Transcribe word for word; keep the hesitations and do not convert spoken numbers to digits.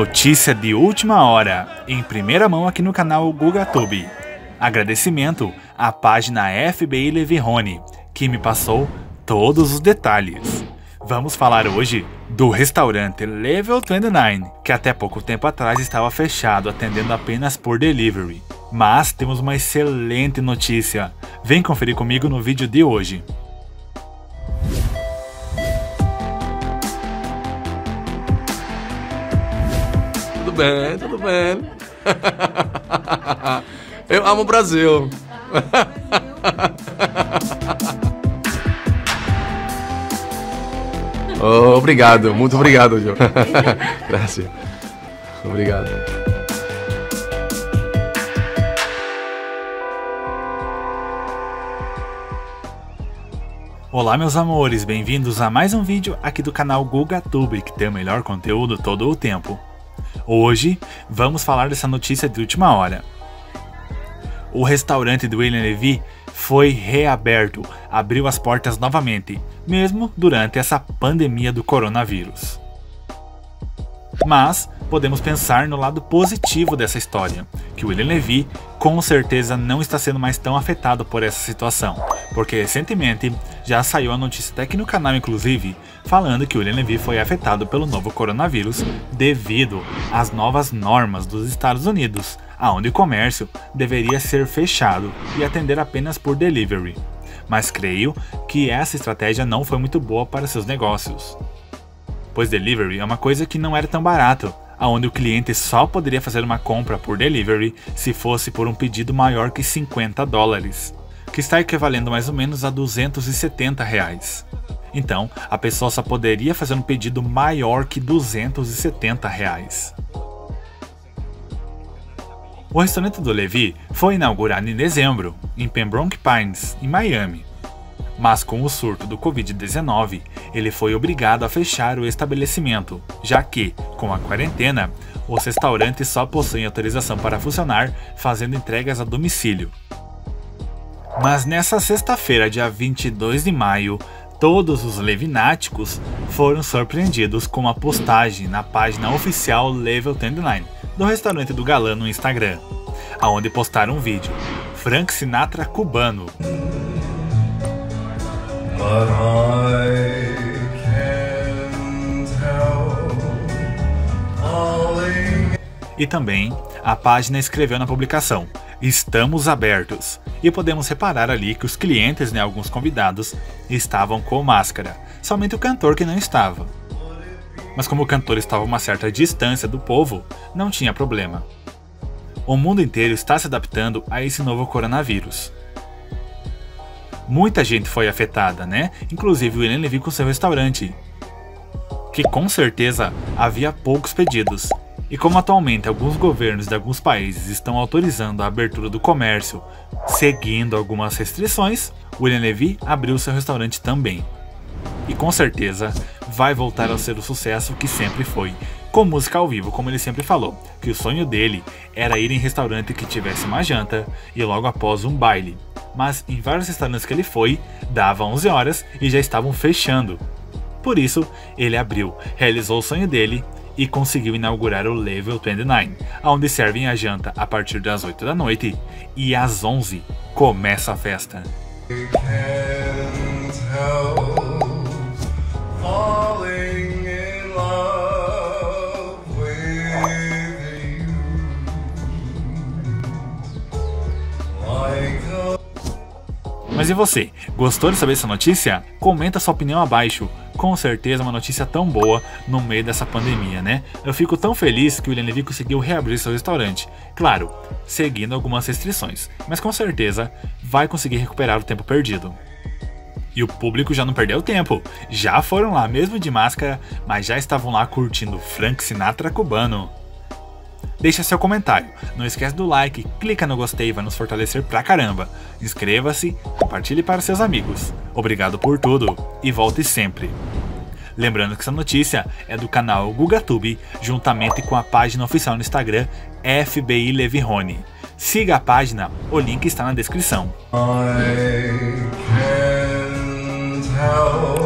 Notícia de última hora, em primeira mão aqui no canal GugaTube. Agradecimento à página F B I Levi Rony, que me passou todos os detalhes. Vamos falar hoje do restaurante Level vinte e nove, que até pouco tempo atrás estava fechado, atendendo apenas por delivery. Mas temos uma excelente notícia. Vem conferir comigo no vídeo de hoje. Tudo bem, tudo bem. Eu amo o Brasil. Oh, obrigado, muito obrigado, João. Graças. Obrigado. Olá meus amores, bem-vindos a mais um vídeo aqui do canal GugaTube, que tem o melhor conteúdo todo o tempo. Hoje vamos falar dessa notícia de última hora. O restaurante do William Levy foi reaberto, abriu as portas novamente, mesmo durante essa pandemia do coronavírus. Mas podemos pensar no lado positivo dessa história, que o William Levy com certeza não está sendo mais tão afetado por essa situação, porque recentemente já saiu a notícia até aqui no canal inclusive, falando que o William Levy foi afetado pelo novo coronavírus devido às novas normas dos Estados Unidos, onde o comércio deveria ser fechado e atender apenas por delivery. Mas creio que essa estratégia não foi muito boa para seus negócios, pois delivery é uma coisa que não era tão barato, onde o cliente só poderia fazer uma compra por delivery se fosse por um pedido maior que cinquenta dólares, que está equivalendo mais ou menos a duzentos e setenta reais. Então, a pessoa só poderia fazer um pedido maior que duzentos e setenta reais. O restaurante do Levy foi inaugurado em dezembro, em Pembroke Pines, em Miami. Mas com o surto do covid dezenove, ele foi obrigado a fechar o estabelecimento, já que, com a quarentena, os restaurantes só possuem autorização para funcionar fazendo entregas a domicílio. Mas nessa sexta-feira, dia vinte e dois de maio, todos os levináticos foram surpreendidos com uma postagem na página oficial Level vinte e nove do restaurante do galã no Instagram, onde postaram um vídeo, Frank Sinatra cubano. But I can't help falling. E também a página escreveu na publicação, estamos abertos, e podemos reparar ali que os clientes, né, alguns convidados, estavam com máscara, somente o cantor que não estava. Mas como o cantor estava a uma certa distância do povo, não tinha problema. O mundo inteiro está se adaptando a esse novo coronavírus. Muita gente foi afetada, né? Inclusive o William Levy com seu restaurante, que com certeza havia poucos pedidos. E como atualmente alguns governos de alguns países estão autorizando a abertura do comércio, seguindo algumas restrições, o William Levy abriu seu restaurante também. E com certeza vai voltar a ser o sucesso que sempre foi, com música ao vivo, como ele sempre falou, que o sonho dele era ir em restaurante que tivesse uma janta e logo após um baile. Mas em vários restaurantes que ele foi, dava onze horas e já estavam fechando. Por isso, ele abriu, realizou o sonho dele e conseguiu inaugurar o Level vinte e nove, onde servem a janta a partir das oito da noite e às onze começa a festa. Can't help falling in love with you. Like a Mas e você? Gostou de saber essa notícia? Comenta sua opinião abaixo. Com certeza uma notícia tão boa no meio dessa pandemia, né? Eu fico tão feliz que o William Levy conseguiu reabrir seu restaurante. Claro, seguindo algumas restrições, mas com certeza vai conseguir recuperar o tempo perdido. E o público já não perdeu tempo. Já foram lá, mesmo de máscara, mas já estavam lá curtindo Frank Sinatra cubano. Deixa seu comentário, não esquece do like, clica no gostei, vai nos fortalecer pra caramba. Inscreva-se, compartilhe para seus amigos. Obrigado por tudo e volte sempre. Lembrando que essa notícia é do canal GugaTube, juntamente com a página oficial no Instagram F B I Levi Rony. Siga a página, o link está na descrição. I can't help